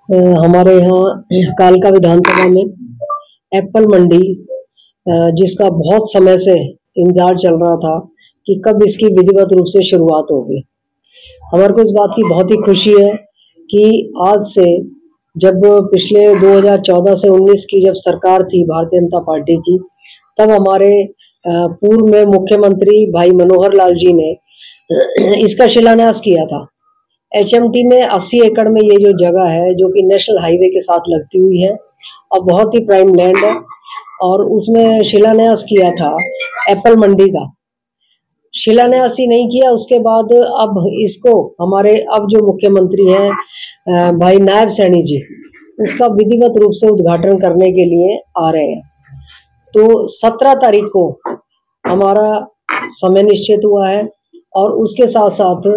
हमारे यहाँ कालका विधानसभा में एप्पल मंडी जिसका बहुत समय से इंतजार चल रहा था कि कब इसकी विधिवत रूप से शुरुआत होगी। हमारे को इस बात की बहुत ही खुशी है कि आज से, जब पिछले 2014 से 19 की जब सरकार थी भारतीय जनता पार्टी की, तब हमारे पूर्व में मुख्यमंत्री भाई मनोहर लाल जी ने इसका शिलान्यास किया था। एचएमटी में 80 एकड़ में ये जो जगह है, जो कि नेशनल हाईवे के साथ लगती हुई है और बहुत ही प्राइम लैंड है, और उसमें शिलान्यास किया था एप्पल मंडी का। शिलान्यास ही नहीं किया, उसके बाद अब इसको हमारे अब जो मुख्यमंत्री हैं भाई नायब सैनी जी, उसका विधिवत रूप से उद्घाटन करने के लिए आ रहे हैं। तो 17 तारीख को हमारा समय निश्चित हुआ है और उसके साथ साथ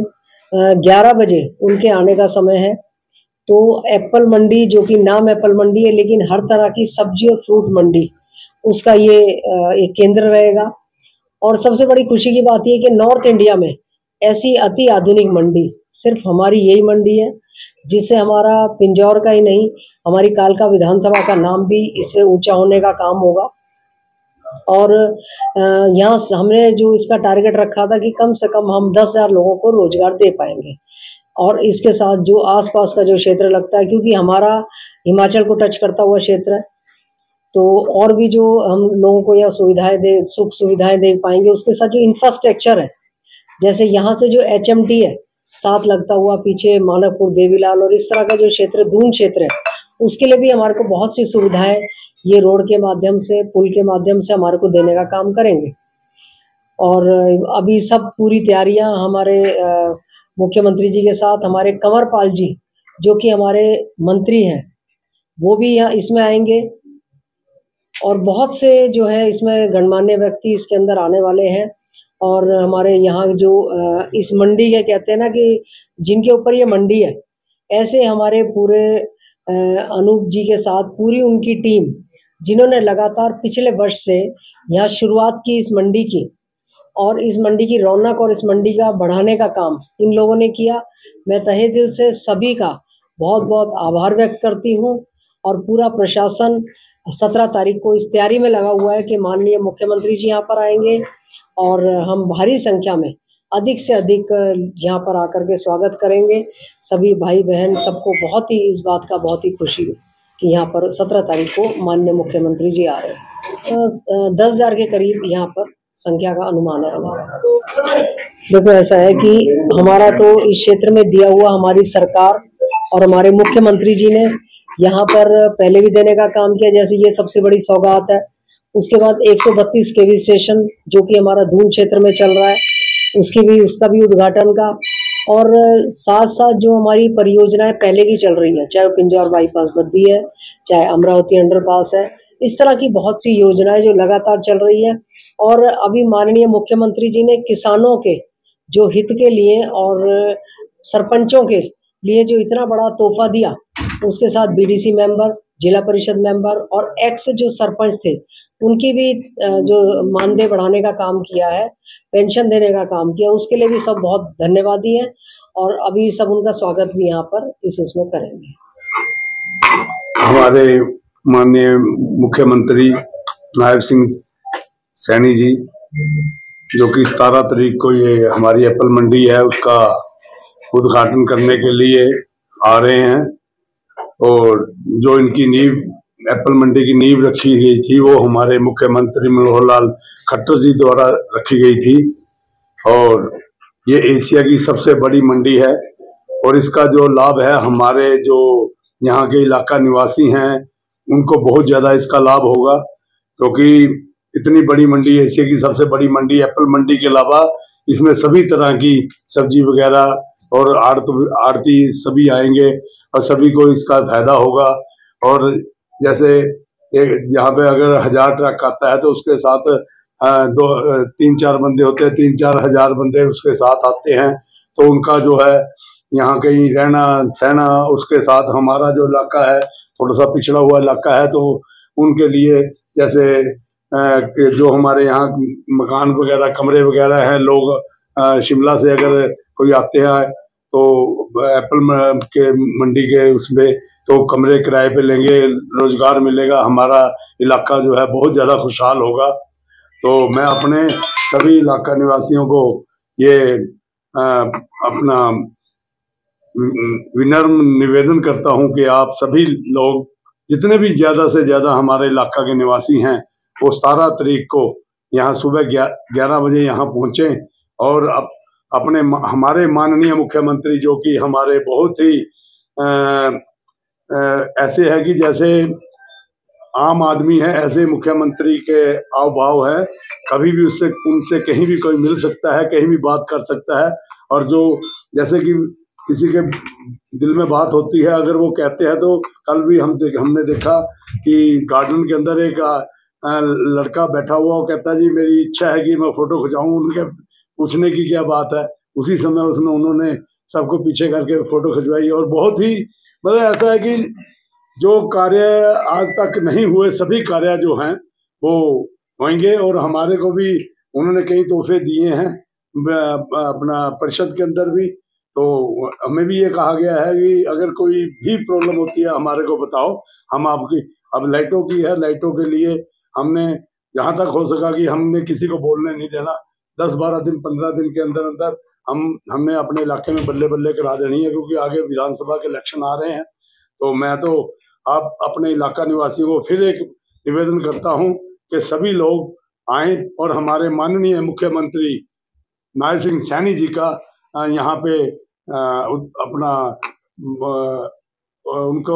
11 बजे उनके आने का समय है। तो एप्पल मंडी, जो कि नाम एप्पल मंडी है लेकिन हर तरह की सब्जी और फ्रूट मंडी, उसका ये एक केंद्र रहेगा। और सबसे बड़ी खुशी की बात यह कि नॉर्थ इंडिया में ऐसी अति आधुनिक मंडी सिर्फ हमारी यही मंडी है, जिससे हमारा पिंजौर का ही नहीं, हमारी कालका विधानसभा का नाम भी इससे ऊंचा होने का काम होगा। और यहाँ हमने जो इसका टारगेट रखा था कि कम से कम हम 10,000 लोगों को रोजगार दे पाएंगे। और इसके साथ जो आसपास का जो क्षेत्र लगता है, क्योंकि हमारा हिमाचल को टच करता हुआ क्षेत्र है, तो और भी जो हम लोगों को यह सुख सुविधाएं दे पाएंगे। उसके साथ जो इंफ्रास्ट्रक्चर है, जैसे यहाँ से जो एचएमटी है साथ लगता हुआ, पीछे मानकपुर, देवीलाल और इस तरह का जो क्षेत्र दून क्षेत्र है, उसके लिए भी हमारे को बहुत सी सुविधाएं ये रोड के माध्यम से, पुल के माध्यम से हमारे को देने का काम करेंगे। और अभी सब पूरी तैयारियां हमारे मुख्यमंत्री जी के साथ हमारे कंवर पाल जी, जो कि हमारे मंत्री हैं, वो भी यहाँ इसमें आएंगे। और बहुत से जो है इसमें गणमान्य व्यक्ति इसके अंदर आने वाले हैं। और हमारे यहाँ जो इस मंडी के कहते हैं ना कि जिनके ऊपर ये मंडी है, ऐसे हमारे पूरे अनूप जी के साथ पूरी उनकी टीम, जिन्होंने लगातार पिछले वर्ष से यहाँ शुरुआत की इस मंडी की, और इस मंडी की रौनक और इस मंडी का बढ़ाने का काम इन लोगों ने किया। मैं तहे दिल से सभी का बहुत बहुत आभार व्यक्त करती हूँ। और पूरा प्रशासन 17 तारीख को इस तैयारी में लगा हुआ है कि माननीय मुख्यमंत्री जी यहाँ पर आएंगे और हम भारी संख्या में अधिक से अधिक यहाँ पर आकर के स्वागत करेंगे। सभी भाई बहन सबको बहुत ही इस बात का बहुत ही खुशी है कि यहाँ पर 17 तारीख को माननीय मुख्यमंत्री जी आ रहे हैं। 10,000 के करीब यहाँ पर संख्या का अनुमान है हमारा। देखो, ऐसा है कि हमारा तो इस क्षेत्र में दिया हुआ हमारी सरकार और हमारे मुख्यमंत्री जी ने यहाँ पर पहले भी देने का काम किया, जैसे ये सबसे बड़ी सौगात है। उसके बाद 132 केवी स्टेशन जो कि हमारा दून क्षेत्र में चल रहा है, उसका भी उद्घाटन का। और साथ साथ जो हमारी परियोजनाएं पहले की चल रही है, चाहे वो पिंजौर बाईपास बद्दी है, चाहे अमरावती अंडरपास है, इस तरह की बहुत सी योजनाएं जो लगातार चल रही है। और अभी माननीय मुख्यमंत्री जी ने किसानों के जो हित के लिए और सरपंचों के लिए जो इतना बड़ा तोहफा दिया, उसके साथ बीडीसी मेंबर, जिला परिषद मेंबर और एक्स जो सरपंच थे, उनकी भी जो मानदेय बढ़ाने का काम किया है, पेंशन देने का काम किया, उसके लिए भी सब बहुत धन्यवादी हैं। और अभी सब उनका स्वागत भी यहाँ पर इसमें करेंगे। हमारे माननीय मुख्यमंत्री नायब सिंह सैनी जी, जो कि 17 तारीख को ये हमारी एप्पल मंडी है उसका उद्घाटन करने के लिए आ रहे हैं। और जो इनकी नींव, एप्पल मंडी की नींव रखी गई थी, वो हमारे मुख्यमंत्री मनोहर लाल खट्टर जी द्वारा रखी गई थी। और ये एशिया की सबसे बड़ी मंडी है और इसका जो लाभ है, हमारे जो यहाँ के इलाका निवासी हैं उनको बहुत ज़्यादा इसका लाभ होगा, क्योंकि इतनी बड़ी मंडी, एशिया की सबसे बड़ी मंडी एप्पल मंडी के अलावा इसमें सभी तरह की सब्जी वगैरह और आड़ती सभी आएंगे और सभी को इसका फायदा होगा। और जैसे यहाँ पे अगर 1000 ट्रक आता है तो उसके साथ 3-4 बंदे होते हैं, 3-4 हजार बंदे उसके साथ आते हैं। तो उनका जो है यहाँ कहीं रहना सहना, उसके साथ हमारा जो इलाका है थोड़ा सा पिछड़ा हुआ इलाका है, तो उनके लिए जैसे जो हमारे यहाँ मकान वगैरह, कमरे वगैरह हैं, लोग शिमला से अगर कोई आते हैं तो एप्पल के मंडी के उसमें तो कमरे किराए पे लेंगे, रोजगार मिलेगा, हमारा इलाका जो है बहुत ज़्यादा खुशहाल होगा। तो मैं अपने सभी इलाका निवासियों को ये अपना विनम्र निवेदन करता हूं कि आप सभी लोग जितने भी ज़्यादा से ज़्यादा हमारे इलाका के निवासी हैं वो 17 तारीख को यहाँ सुबह 11 बजे यहाँ पहुँचें और अपने हमारे माननीय मुख्यमंत्री जो कि हमारे बहुत ही ऐसे है कि जैसे आम आदमी है, ऐसे मुख्यमंत्री के आव भाव है, कभी भी उससे उनसे कहीं भी कोई मिल सकता है, कहीं भी बात कर सकता है। और जो जैसे कि किसी के दिल में बात होती है, अगर वो कहते हैं, तो कल भी हमने देखा कि गार्डन के अंदर एक लड़का बैठा हुआ, वो कहता जी मेरी इच्छा है कि मैं फोटो खिंचाऊं, उनके पूछने की क्या बात है, उसी समय उन्होंने सबको पीछे करके फोटो खिंचवाई। और बहुत ही मतलब ऐसा है कि जो कार्य आज तक नहीं हुए सभी कार्य जो हैं वो होंगे। और हमारे को भी उन्होंने कई तोहफे दिए हैं अपना परिषद के अंदर भी। तो हमें भी ये कहा गया है कि अगर कोई भी प्रॉब्लम होती है हमारे को बताओ, हम आपकी, अब लाइटों की है, लाइटों के लिए हमने जहाँ तक हो सका कि हमने किसी को बोलने नहीं देना, 10-12 दिन 15 दिन के अंदर अंदर हमने अपने इलाके में बल्ले बल्ले करा देनी है, क्योंकि आगे विधानसभा के इलेक्शन आ रहे हैं। तो मैं तो आप अपने इलाका निवासियों को फिर एक निवेदन करता हूं कि सभी लोग आए और हमारे माननीय मुख्यमंत्री नायब सिंह सैनी जी का यहाँ पे अपना उनको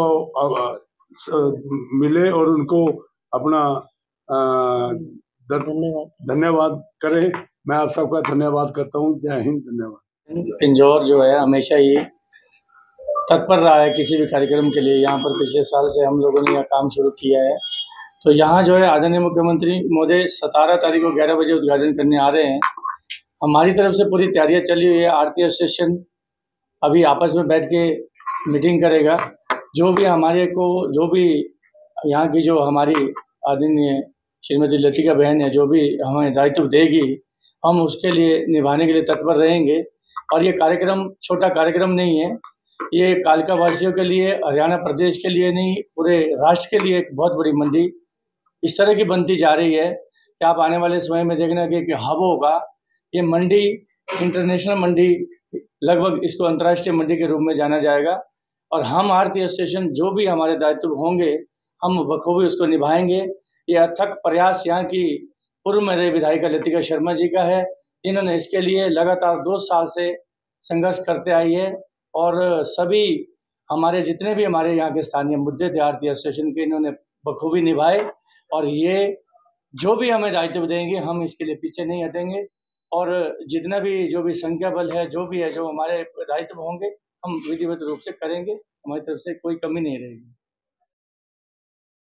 मिले और उनको अपना धन्यवाद करें। मैं आप सबका धन्यवाद करता हूँ। जय हिंद, धन्यवाद। पिंजौर जो है हमेशा ही तत्पर रहा है किसी भी कार्यक्रम के लिए। यहाँ पर पिछले साल से हम लोगों ने यह काम शुरू किया है। तो यहाँ जो है आदरणीय मुख्यमंत्री महोदय 17 तारीख को 11 बजे उद्घाटन करने आ रहे हैं। हमारी तरफ से पूरी तैयारियां चली हुई है। आरती एसोसिएशन अभी आपस में बैठ के मीटिंग करेगा। जो भी यहाँ की जो हमारी आदरणीय श्रीमती लतिका बहन है, जो भी हमें दायित्व देगी, हम उसके लिए निभाने के लिए तत्पर रहेंगे। और ये कार्यक्रम छोटा कार्यक्रम नहीं है, ये कालका वासियों के लिए, हरियाणा प्रदेश के लिए नहीं, पूरे राष्ट्र के लिए एक बहुत बड़ी मंडी इस तरह की बनती जा रही है कि आप आने वाले समय में देखना कि हब होगा। ये मंडी इंटरनेशनल मंडी, लगभग इसको अंतर्राष्ट्रीय मंडी के रूप में जाना जाएगा। और हम आरती एसोसिएशन जो भी हमारे दायित्व होंगे, हम बखूबी उसको निभाएंगे। ये अथक प्रयास यहाँ की पूर्व में रही विधायिका लतिका शर्मा जी का है, जिन्होंने इसके लिए लगातार 2 साल से संघर्ष करते आई है। और सभी हमारे जितने भी हमारे यहाँ के स्थानीय मुद्दे थे आरती एसोसिएशन के, इन्होंने बखूबी निभाए। और ये जो भी हमें दायित्व देंगे, हम इसके लिए पीछे नहीं हटेंगे। और जितना भी जो भी संख्या बल है, जो भी है, जो हमारे दायित्व होंगे, हम विधिवत रूप से करेंगे। हमारी तरफ से कोई कमी नहीं रहेगी।